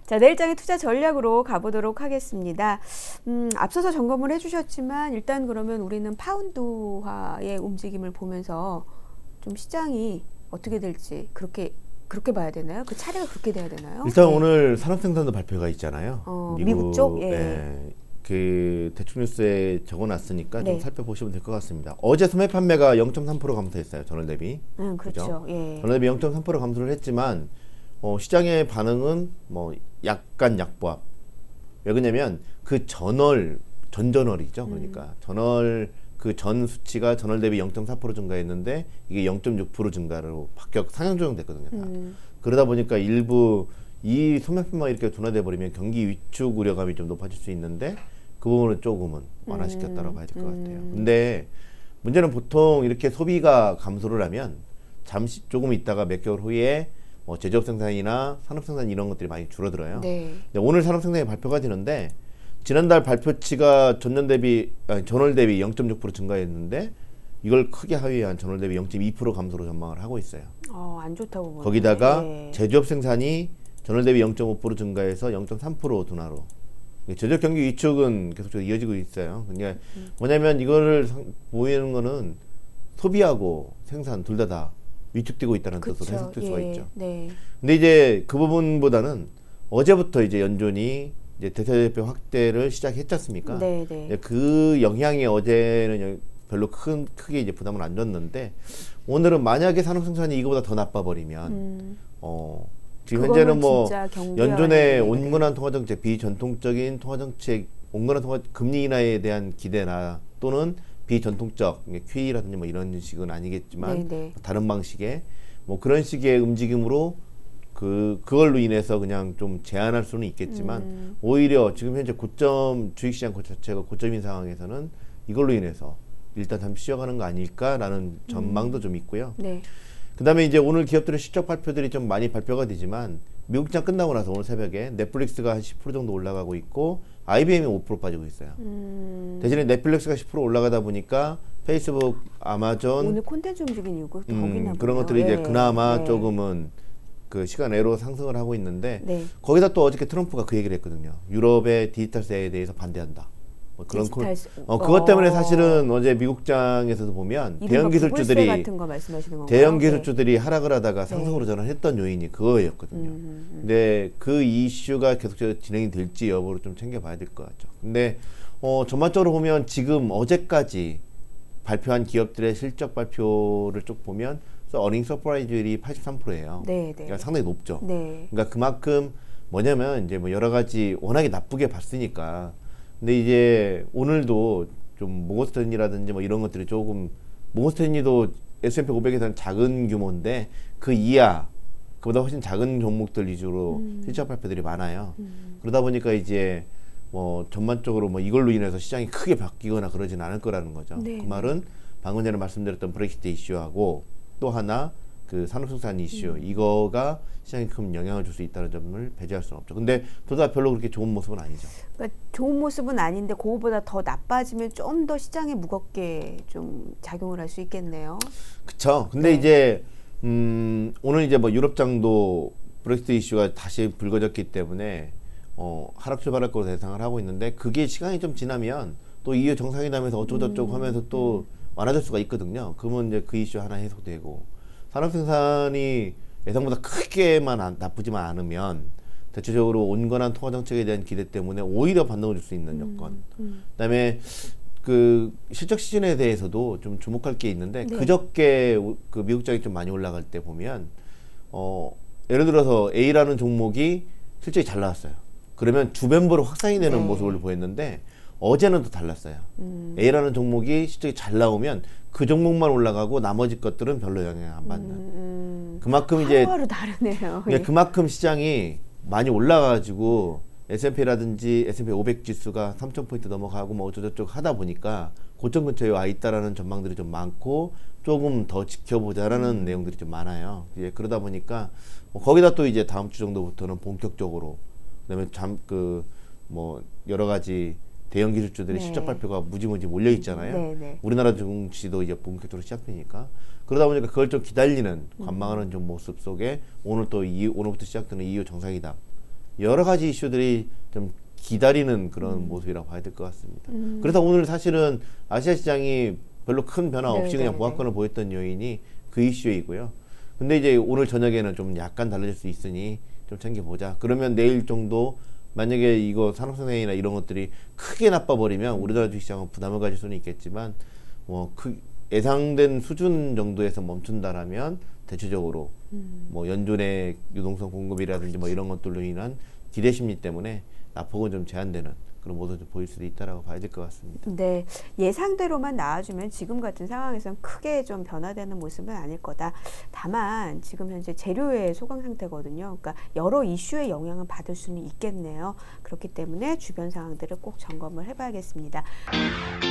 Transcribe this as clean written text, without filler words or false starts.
자, 내일장의 투자 전략으로 가보도록 하겠습니다. 앞서서 점검을 해주셨지만 일단 그러면 우리는 파운드화의 움직임을 보면서 좀 시장이 어떻게 될지 그렇게 봐야 되나요? 그 차례가 그렇게 돼야 되나요? 일단 오늘 산업생산도 발표가 있잖아요. 미국 쪽? 예. 네, 그 대충 뉴스에 적어놨으니까 네. 좀 살펴보시면 될 것 같습니다. 어제 소매 판매가 0.3% 감소했어요. 전월 대비. 그렇죠. 예. 전월 대비 0.3% 감소를 했지만 시장의 반응은 뭐 약간 약보합. 왜 그러냐면 그 전전월이죠. 그러니까 전월 그 전 수치가 전월 대비 0.4% 증가했는데 이게 0.6% 증가로 상향 조정됐거든요. 그러다 보니까 일부 이 소매판만 이렇게 둔화돼 버리면 경기 위축 우려감이 좀 높아질 수 있는데 그 부분은 조금은 완화시켰다고 봐야 될 것 같아요. 근데 문제는 보통 이렇게 소비가 감소를 하면 잠시 조금 있다가 몇 개월 후에 뭐 제조업 생산이나 산업 생산 이런 것들이 많이 줄어들어요. 네. 오늘 산업 생산이 발표가 되는데 지난달 발표치가 전월 대비 0.6% 증가했는데 이걸 크게 하회한 전월 대비 0.2% 감소로 전망을 하고 있어요. 안 좋다고 보네요. 거기다가 네. 제조업 생산이 전월 대비 0.5% 증가해서 0.3% 둔화로. 제조업 경기 위축은 계속적으로 이어지고 있어요. 그러니까 뭐냐면 이거를 보이는 거는 소비하고 생산 둘 다 위축되고 있다는 그쵸. 뜻으로 해석될 수가 있죠. 네. 근데 이제 그 부분보다는 어제부터 이제 연준이 이제 대세대표 확대를 시작했지 않습니까? 네, 네. 그 영향이 어제는 별로 크게 이제 부담을 안 줬는데 오늘은 만약에 산업 생산이 이거보다 더 나빠버리면 지금 현재는 뭐 연준의 온건한 통화정책, 비전통적인 통화정책, 온건한 금리 인하에 대한 기대나 또는 비전통적 QE라든지 뭐 이런 식은 아니겠지만 네네. 다른 방식의 뭐 그런 식의 움직임으로 그걸로 인해서 그냥 좀 제한할 수는 있겠지만 오히려 지금 현재 주식시장 자체가 고점인 상황에서는 이걸로 인해서 일단 잠시 쉬어가는 거 아닐까라는 전망도 좀 있고요. 네. 그 다음에 이제 오늘 기업들의 실적 발표들이 좀 많이 발표가 되지만 미국장 끝나고 나서 오늘 새벽에 넷플릭스가 한 10% 정도 올라가고 있고 IBM이 5% 빠지고 있어요. 대신에 넷플릭스가 10% 올라가다 보니까 페이스북, 아마존 오늘 콘텐츠 움직이는 이유가 거기나 그런 것들이 이제 그나마 조금은 그 시간외로 상승을 하고 있는데 거기다 또 어저께 트럼프가 그 얘기를 했거든요. 유럽의 디지털세에 대해서 반대한다. 뭐 그런 그것 때문에 사실은 어제 미국장에서도 보면 대형 기술주들이 같은 거 말씀하시는 건가요? 대형 기술주들이 하락을 하다가 상승으로 전환했던 요인이 그거였거든요. 근데 그 이슈가 계속 진행이 될지 여부를 좀 챙겨봐야 될 것 같죠. 근데 전반적으로 보면 지금 어제까지 발표한 기업들의 실적 발표를 쭉 보면 어닝 서프라이즈율이 83%예요. 네, 네. 그러니까 상당히 높죠. 네. 그러니까 그만큼 뭐냐면 이제 뭐 여러 가지 워낙에 나쁘게 봤으니까. 근데 이제 오늘도 좀 모건스탠리라든지 뭐 이런 것들이 조금 모건스탠리도 S&P 500에서는 작은 규모인데 그 이하 그보다 훨씬 작은 종목들 위주로 실적 발표들이 많아요. 그러다 보니까 이제 뭐 전반적으로 뭐 이걸로 인해서 시장이 크게 바뀌거나 그러진 않을 거라는 거죠. 네. 그 말은 방금 전에 말씀드렸던 브렉시트 이슈하고 또 하나 그 산업생산 이슈 이거가 시장에 큰 영향을 줄 수 있다는 점을 배제할 수는 없죠. 근데 둘 다 별로 그렇게 좋은 모습은 아니죠. 그러니까 좋은 모습은 아닌데 그거보다 더 나빠지면 좀 더 시장에 무겁게 좀 작용을 할 수 있겠네요. 그렇죠. 근데 이제 오늘 이제 뭐 유럽장도 브렉시트 이슈가 다시 불거졌기 때문에 하락 출발할 거로 예상을 하고 있는데 그게 시간이 좀 지나면 또 EU 정상회담에서 어쩌고저쩌고 하면서 또 완화될 수가 있거든요. 그러면 이제 그 이슈 하나 해소되고 산업생산이 예상보다 크게만 나쁘지만 않으면 대체적으로 온건한 통화정책에 대한 기대 때문에 오히려 반등을 줄 수 있는 여건. 그다음에 그 실적 시즌에 대해서도 좀 주목할 게 있는데 그저께 그 미국장이 좀 많이 올라갈 때 보면 예를 들어서 A라는 종목이 실적이 잘 나왔어요. 그러면 주변부로 확산이 되는 모습을 보였는데 어제는 또 달랐어요. A라는 종목이 실적이 잘 나오면 그 종목만 올라가고 나머지 것들은 별로 영향 안 받는. 그만큼 이제 하루하루 다르네요. 그만큼 시장이 많이 올라가가지고 S&P라든지 S&P 500 지수가 3,000포인트 넘어가고 뭐 어쩌고저쩌고 하다 보니까 고점 근처에 와 있다라는 전망들이 좀 많고 조금 더 지켜보자라는 내용들이 좀 많아요. 예, 그러다 보니까 거기다 또 이제 다음 주 정도부터는 본격적으로 그다음에 뭐 여러 가지 대형 기술주들의 실적 발표가 무지무지 몰려 있잖아요. 우리나라 증시도 이제 본격적으로 시작되니까 그러다 보니까 그걸 좀 기다리는 관망하는 좀 모습 속에 오늘부터 시작되는 EU 정상회담 여러 가지 이슈들이 좀 기다리는 그런 모습이라고 봐야 될 것 같습니다. 그래서 오늘 사실은 아시아 시장이 별로 큰 변화 없이 네, 그냥 네, 보합권을 보였던 요인이 그 이슈이고요. 근데 이제 오늘 저녁에는 좀 약간 달라질 수 있으니 좀 챙겨보자. 그러면 내일 정도 만약에 이거 산업상생이나 이런 것들이 크게 나빠버리면 우리나라 주식시장은 부담을 가질 수는 있겠지만 뭐 예상된 수준 정도에서 멈춘다라면 대체적으로 뭐 연준의 유동성 공급이라든지 뭐 이런 것들로 인한 기대 심리 때문에 낙폭은 좀 제한되는 그런 모습을 보일 수도 있다라고 봐야 될 것 같습니다. 네, 예상대로만 나와주면 지금 같은 상황에서는 크게 좀 변화되는 모습은 아닐 거다. 다만 지금 현재 재료의 소강 상태거든요. 그러니까 여러 이슈의 영향을 받을 수는 있겠네요. 그렇기 때문에 주변 상황들을 꼭 점검을 해봐야겠습니다.